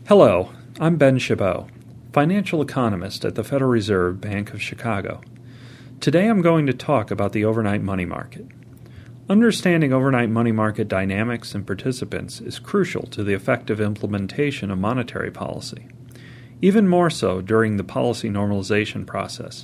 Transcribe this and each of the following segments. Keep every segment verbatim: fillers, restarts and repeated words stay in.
Hello, I'm Ben Chabot, financial economist at the Federal Reserve Bank of Chicago. Today I'm going to talk about the overnight money market. Understanding overnight money market dynamics and participants is crucial to the effective implementation of monetary policy, even more so during the policy normalization process.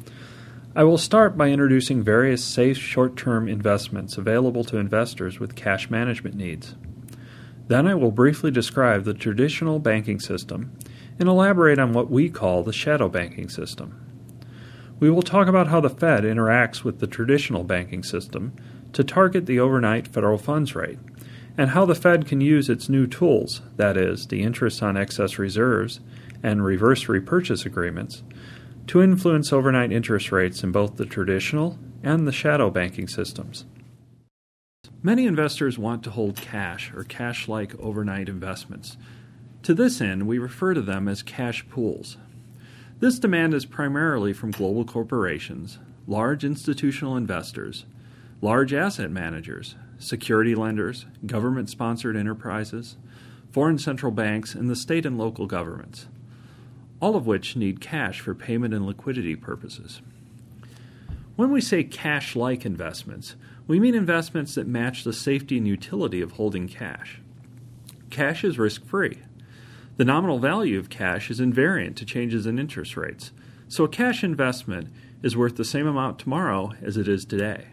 I will start by introducing various safe short-term investments available to investors with cash management needs. Then I will briefly describe the traditional banking system and elaborate on what we call the shadow banking system. We will talk about how the Fed interacts with the traditional banking system to target the overnight federal funds rate, and how the Fed can use its new tools, that is, the interest on excess reserves and reverse repurchase agreements, to influence overnight interest rates in both the traditional and the shadow banking systems. Many investors want to hold cash or cash-like overnight investments. To this end, we refer to them as cash pools. This demand is primarily from global corporations, large institutional investors, large asset managers, security lenders, government-sponsored enterprises, foreign central banks, and the state and local governments, all of which need cash for payment and liquidity purposes. When we say cash-like investments, we mean investments that match the safety and utility of holding cash. Cash is risk-free. The nominal value of cash is invariant to changes in interest rates, so a cash investment is worth the same amount tomorrow as it is today.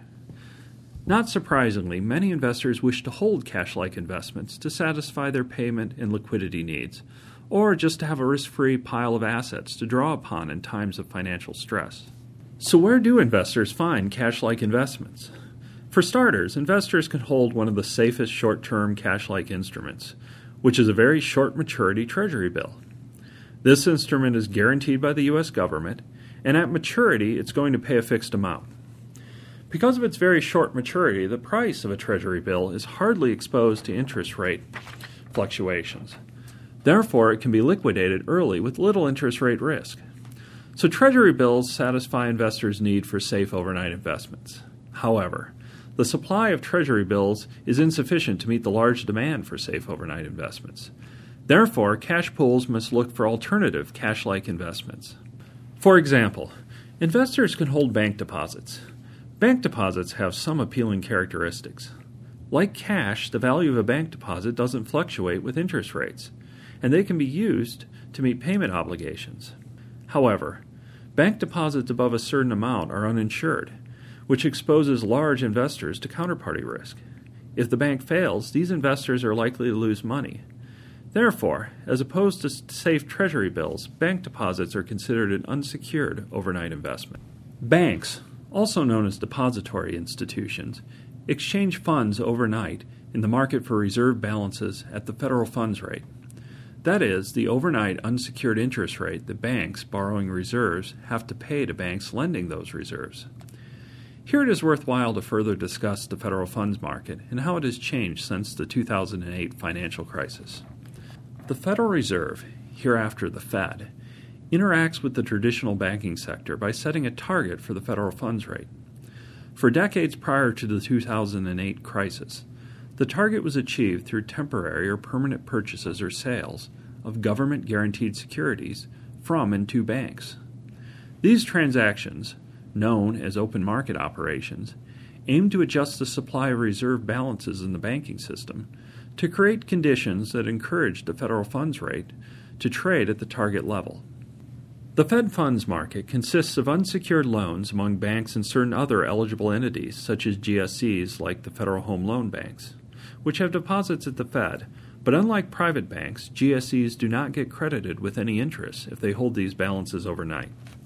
Not surprisingly, many investors wish to hold cash-like investments to satisfy their payment and liquidity needs, or just to have a risk-free pile of assets to draw upon in times of financial stress. So where do investors find cash-like investments? For starters, investors can hold one of the safest short-term cash-like instruments, which is a very short maturity Treasury bill. This instrument is guaranteed by the U S government, and at maturity it's going to pay a fixed amount. Because of its very short maturity, the price of a Treasury bill is hardly exposed to interest rate fluctuations. Therefore, it can be liquidated early with little interest rate risk. So Treasury bills satisfy investors' need for safe overnight investments. However, the supply of Treasury bills is insufficient to meet the large demand for safe overnight investments. Therefore, cash pools must look for alternative cash-like investments. For example, investors can hold bank deposits. Bank deposits have some appealing characteristics. Like cash, the value of a bank deposit doesn't fluctuate with interest rates, and they can be used to meet payment obligations. However, bank deposits above a certain amount are uninsured, which exposes large investors to counterparty risk. If the bank fails, these investors are likely to lose money. Therefore, as opposed to safe Treasury bills, bank deposits are considered an unsecured overnight investment. Banks, also known as depository institutions, exchange funds overnight in the market for reserve balances at the federal funds rate. That is, the overnight unsecured interest rate that banks borrowing reserves have to pay to banks lending those reserves. Here it is worthwhile to further discuss the federal funds market and how it has changed since the two thousand eight financial crisis. The Federal Reserve, hereafter the Fed, interacts with the traditional banking sector by setting a target for the federal funds rate. For decades prior to the two thousand eight crisis, the target was achieved through temporary or permanent purchases or sales of government-guaranteed securities from and to banks. These transactions, known as open market operations, aim to adjust the supply of reserve balances in the banking system to create conditions that encourage the federal funds rate to trade at the target level. The Fed funds market consists of unsecured loans among banks and certain other eligible entities, such as G S Es like the Federal Home Loan Banks, which have deposits at the Fed, but unlike private banks, G S Es do not get credited with any interest if they hold these balances overnight.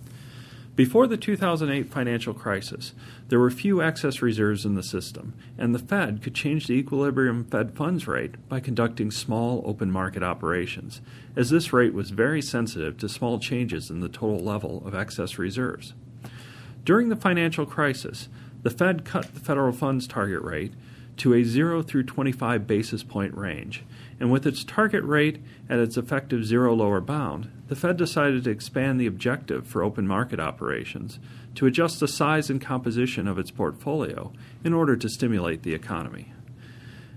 Before the two thousand eight financial crisis, there were few excess reserves in the system, and the Fed could change the equilibrium Fed funds rate by conducting small open market operations, as this rate was very sensitive to small changes in the total level of excess reserves. During the financial crisis, the Fed cut the federal funds target rate to a zero through twenty-five basis point range, and with its target rate at its effective zero lower bound, the Fed decided to expand the objective for open market operations to adjust the size and composition of its portfolio in order to stimulate the economy.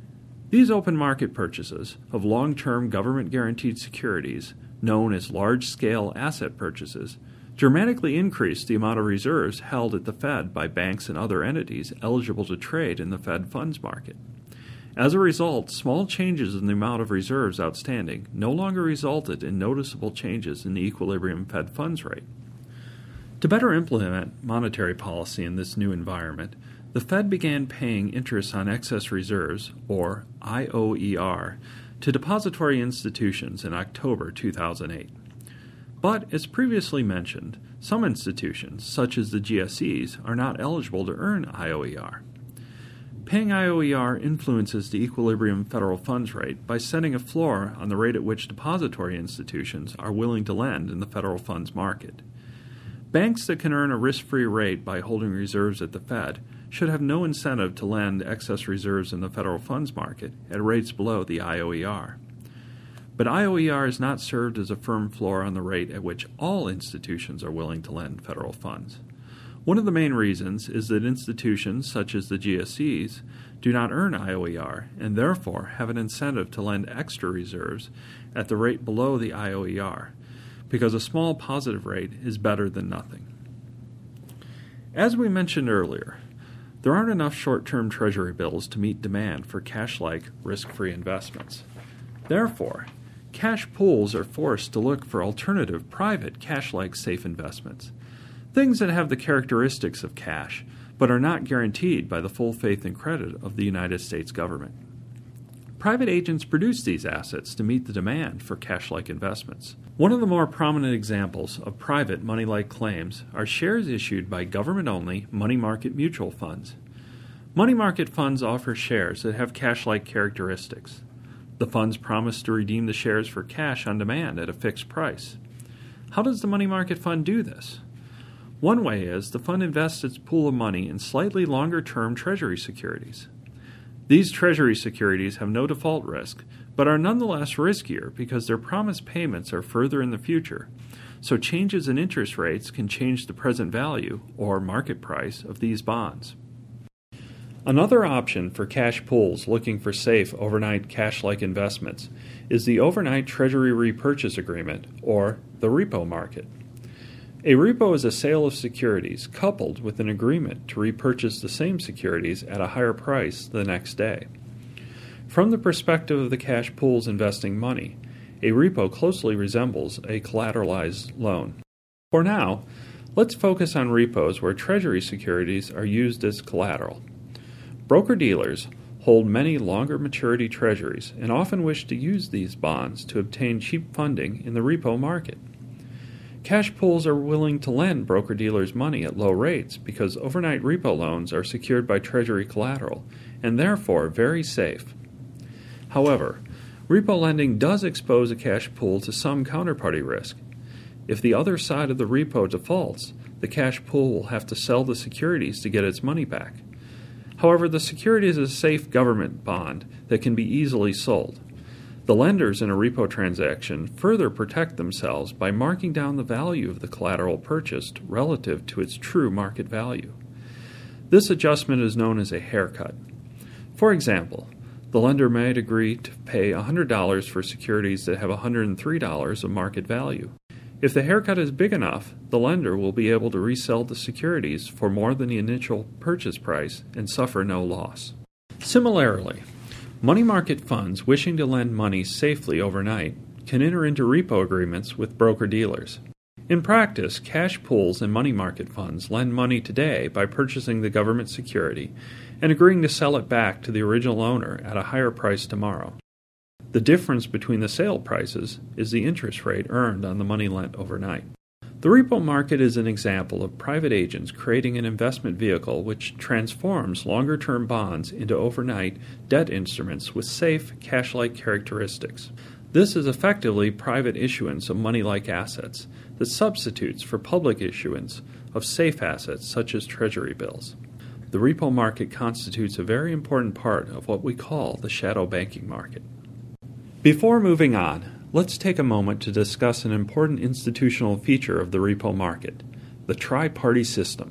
These open market purchases of long-term government-guaranteed securities, known as large-scale asset purchases, dramatically increased the amount of reserves held at the Fed by banks and other entities eligible to trade in the Fed funds market. As a result, small changes in the amount of reserves outstanding no longer resulted in noticeable changes in the equilibrium Fed funds rate. To better implement monetary policy in this new environment, the Fed began paying interest on excess reserves, or I O E R, to depository institutions in October two thousand eight. But, as previously mentioned, some institutions, such as the G S Es, are not eligible to earn I O E R. Paying I O E R influences the equilibrium federal funds rate by setting a floor on the rate at which depository institutions are willing to lend in the federal funds market. Banks that can earn a risk-free rate by holding reserves at the Fed should have no incentive to lend excess reserves in the federal funds market at rates below the I O E R. But I O E R is not served as a firm floor on the rate at which all institutions are willing to lend federal funds. One of the main reasons is that institutions such as the G S Es do not earn I O E R and therefore have an incentive to lend extra reserves at the rate below the I O E R, because a small positive rate is better than nothing. As we mentioned earlier, there aren't enough short-term Treasury bills to meet demand for cash-like, risk-free investments. Therefore, cash pools are forced to look for alternative, private, cash-like safe investments, things that have the characteristics of cash, but are not guaranteed by the full faith and credit of the United States government. Private agents produce these assets to meet the demand for cash-like investments. One of the more prominent examples of private money-like claims are shares issued by government-only money market mutual funds. Money market funds offer shares that have cash-like characteristics. The funds promise to redeem the shares for cash on demand at a fixed price. How does the money market fund do this? One way is the fund invests its pool of money in slightly longer-term Treasury securities. These Treasury securities have no default risk, but are nonetheless riskier because their promised payments are further in the future, so changes in interest rates can change the present value, or market price, of these bonds. Another option for cash pools looking for safe overnight cash-like investments is the Overnight Treasury Repurchase Agreement, or the repo market. A repo is a sale of securities coupled with an agreement to repurchase the same securities at a higher price the next day. From the perspective of the cash pools investing money, a repo closely resembles a collateralized loan. For now, let's focus on repos where Treasury securities are used as collateral. Broker-dealers hold many longer maturity treasuries and often wish to use these bonds to obtain cheap funding in the repo market. Cash pools are willing to lend broker-dealers money at low rates because overnight repo loans are secured by Treasury collateral and therefore very safe. However, repo lending does expose a cash pool to some counterparty risk. If the other side of the repo defaults, the cash pool will have to sell the securities to get its money back. However, the security is a safe government bond that can be easily sold. The lenders in a repo transaction further protect themselves by marking down the value of the collateral purchased relative to its true market value. This adjustment is known as a haircut. For example, the lender might agree to pay one hundred dollars for securities that have one hundred three dollars of market value. If the haircut is big enough, the lender will be able to resell the securities for more than the initial purchase price and suffer no loss. Similarly, money market funds wishing to lend money safely overnight can enter into repo agreements with broker-dealers. In practice, cash pools and money market funds lend money today by purchasing the government security and agreeing to sell it back to the original owner at a higher price tomorrow. The difference between the sale prices is the interest rate earned on the money lent overnight. The repo market is an example of private agents creating an investment vehicle which transforms longer-term bonds into overnight debt instruments with safe, cash-like characteristics. This is effectively private issuance of money-like assets that substitutes for public issuance of safe assets such as Treasury bills. The repo market constitutes a very important part of what we call the shadow banking market. Before moving on, let's take a moment to discuss an important institutional feature of the repo market, the tri-party system.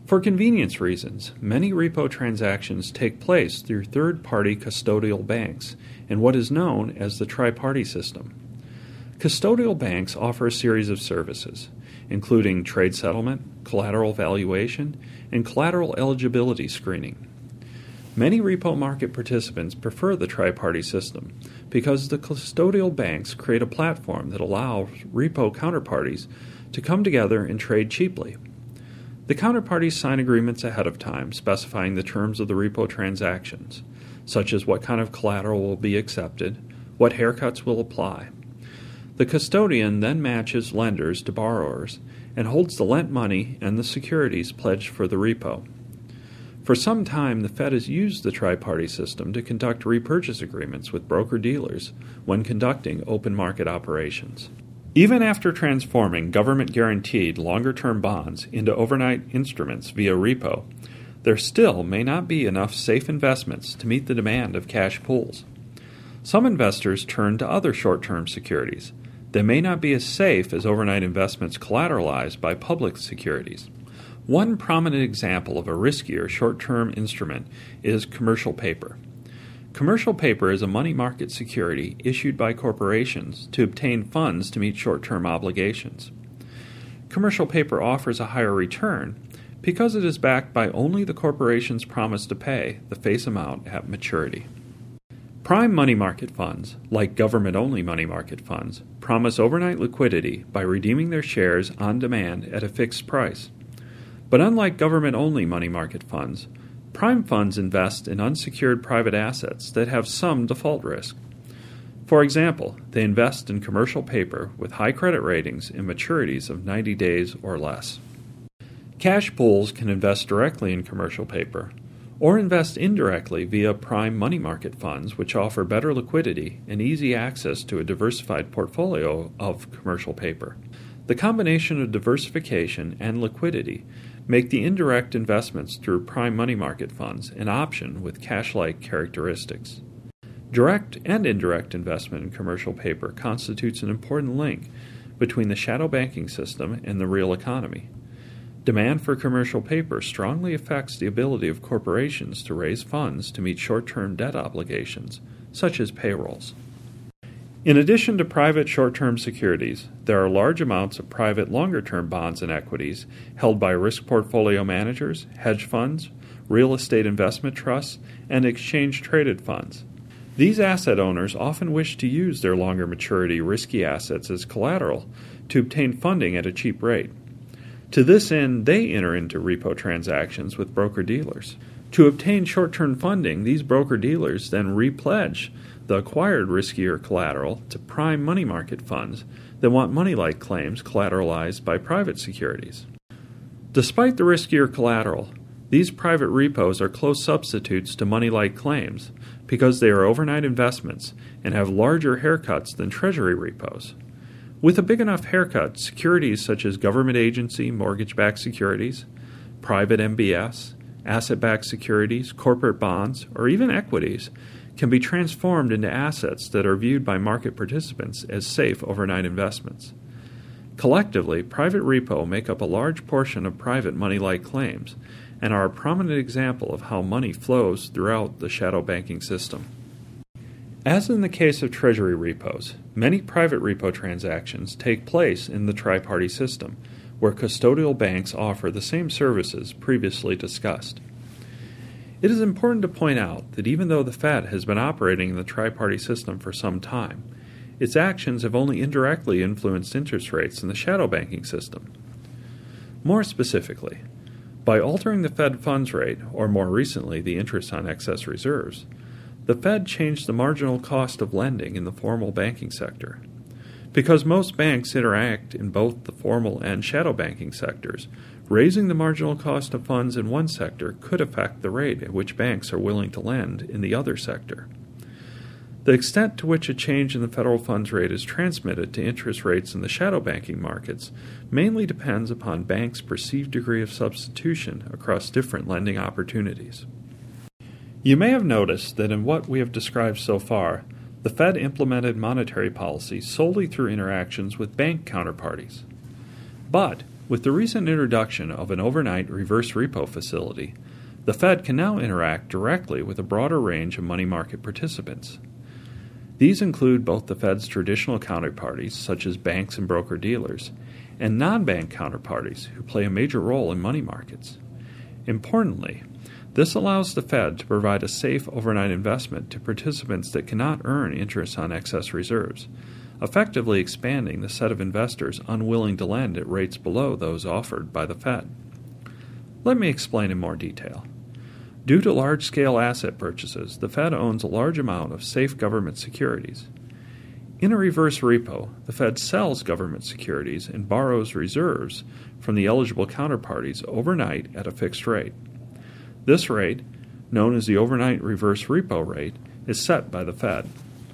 For convenience reasons, many repo transactions take place through third-party custodial banks in what is known as the tri-party system. Custodial banks offer a series of services, including trade settlement, collateral valuation, and collateral eligibility screening. Many repo market participants prefer the tri-party system because the custodial banks create a platform that allows repo counterparties to come together and trade cheaply. The counterparties sign agreements ahead of time specifying the terms of the repo transactions, such as what kind of collateral will be accepted, what haircuts will apply. The custodian then matches lenders to borrowers and holds the lent money and the securities pledged for the repo. For some time, the Fed has used the tri-party system to conduct repurchase agreements with broker-dealers when conducting open market operations. Even after transforming government-guaranteed longer-term bonds into overnight instruments via repo, there still may not be enough safe investments to meet the demand of cash pools. Some investors turn to other short-term securities that may not be as safe as overnight investments collateralized by public securities. One prominent example of a riskier short-term instrument is commercial paper. Commercial paper is a money market security issued by corporations to obtain funds to meet short-term obligations. Commercial paper offers a higher return because it is backed by only the corporation's promise to pay the face amount at maturity. Prime money market funds, like government-only money market funds, promise overnight liquidity by redeeming their shares on demand at a fixed price. But unlike government-only money market funds, prime funds invest in unsecured private assets that have some default risk. For example, they invest in commercial paper with high credit ratings and maturities of ninety days or less. Cash pools can invest directly in commercial paper, or invest indirectly via prime money market funds, which offer better liquidity and easy access to a diversified portfolio of commercial paper. The combination of diversification and liquidity make the indirect investments through prime money market funds an option with cash-like characteristics. Direct and indirect investment in commercial paper constitutes an important link between the shadow banking system and the real economy. Demand for commercial paper strongly affects the ability of corporations to raise funds to meet short-term debt obligations, such as payrolls. In addition to private short-term securities, there are large amounts of private longer-term bonds and equities held by risk portfolio managers, hedge funds, real estate investment trusts, and exchange-traded funds. These asset owners often wish to use their longer maturity risky assets as collateral to obtain funding at a cheap rate. To this end, they enter into repo transactions with broker-dealers. To obtain short-term funding, these broker-dealers then repledge the acquired riskier collateral to prime money market funds that want money-like claims collateralized by private securities. Despite the riskier collateral, these private repos are close substitutes to money-like claims because they are overnight investments and have larger haircuts than treasury repos. With a big enough haircut, securities such as government agency mortgage-backed securities, private M B S, asset-backed securities, corporate bonds, or even equities can be transformed into assets that are viewed by market participants as safe overnight investments. Collectively, private repo make up a large portion of private money-like claims and are a prominent example of how money flows throughout the shadow banking system. As in the case of treasury repos, many private repo transactions take place in the tri-party system, where custodial banks offer the same services previously discussed. It is important to point out that even though the Fed has been operating in the tri-party system for some time, its actions have only indirectly influenced interest rates in the shadow banking system. More specifically, by altering the Fed funds rate, or more recently the interest on excess reserves, the Fed changed the marginal cost of lending in the formal banking sector. Because most banks interact in both the formal and shadow banking sectors, raising the marginal cost of funds in one sector could affect the rate at which banks are willing to lend in the other sector. The extent to which a change in the federal funds rate is transmitted to interest rates in the shadow banking markets mainly depends upon banks' perceived degree of substitution across different lending opportunities. You may have noticed that in what we have described so far, the Fed implemented monetary policy solely through interactions with bank counterparties. But With the recent introduction of an overnight reverse repo facility, the Fed can now interact directly with a broader range of money market participants. These include both the Fed's traditional counterparties, such as banks and broker-dealers, and non-bank counterparties who play a major role in money markets. Importantly, this allows the Fed to provide a safe overnight investment to participants that cannot earn interest on excess reserves, effectively expanding the set of investors unwilling to lend at rates below those offered by the Fed. Let me explain in more detail. Due to large-scale asset purchases, the Fed owns a large amount of safe government securities. In a reverse repo, the Fed sells government securities and borrows reserves from the eligible counterparties overnight at a fixed rate. This rate, known as the overnight reverse repo rate, is set by the Fed.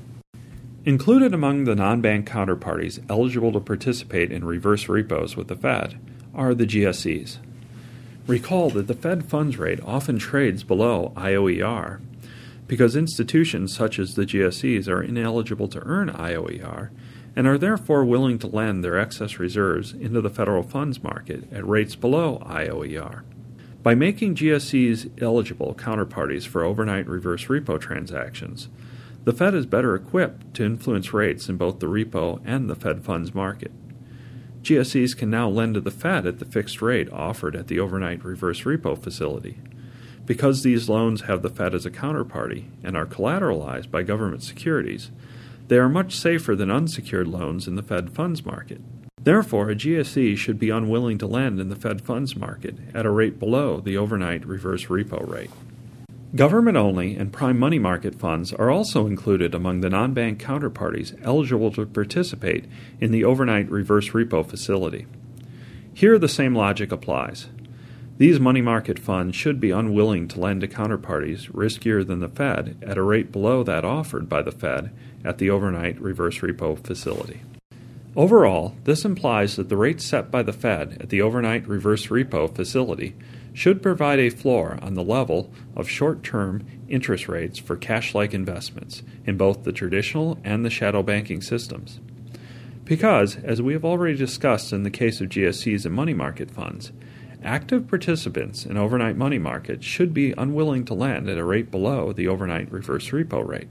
Included among the non-bank counterparties eligible to participate in reverse repos with the Fed are the G S Es. Recall that the Fed funds rate often trades below I O E R because institutions such as the G S Es are ineligible to earn I O E R and are therefore willing to lend their excess reserves into the federal funds market at rates below I O E R. By making G S Es eligible counterparties for overnight reverse repo transactions, the Fed is better equipped to influence rates in both the repo and the Fed funds market. G S Es can now lend to the Fed at the fixed rate offered at the overnight reverse repo facility. Because these loans have the Fed as a counterparty and are collateralized by government securities, they are much safer than unsecured loans in the Fed funds market. Therefore, a G S E should be unwilling to lend in the Fed funds market at a rate below the overnight reverse repo rate. Government-only and prime money market funds are also included among the non-bank counterparties eligible to participate in the overnight reverse repo facility. Here the same logic applies. These money market funds should be unwilling to lend to counterparties riskier than the Fed at a rate below that offered by the Fed at the overnight reverse repo facility. Overall, this implies that the rate set by the Fed at the overnight reverse repo facility should provide a floor on the level of short-term interest rates for cash-like investments in both the traditional and the shadow banking systems. Because, as we have already discussed in the case of G S Es and money market funds, active participants in overnight money markets should be unwilling to lend at a rate below the overnight reverse repo rate.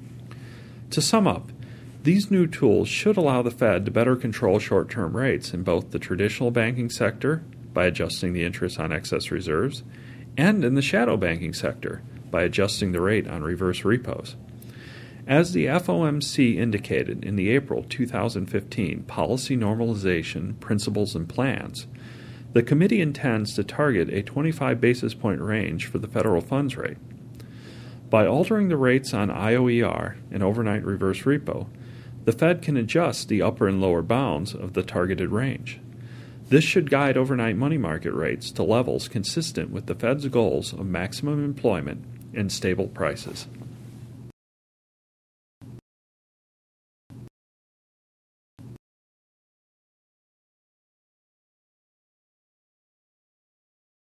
To sum up, these new tools should allow the Fed to better control short-term rates in both the traditional banking sector by adjusting the interest on excess reserves, and in the shadow banking sector by adjusting the rate on reverse repos. As the F O M C indicated in the April two thousand fifteen Policy Normalization Principles and Plans, the committee intends to target a twenty-five basis point range for the federal funds rate. By altering the rates on I O E R and overnight reverse repo, the Fed can adjust the upper and lower bounds of the targeted range. This should guide overnight money market rates to levels consistent with the Fed's goals of maximum employment and stable prices.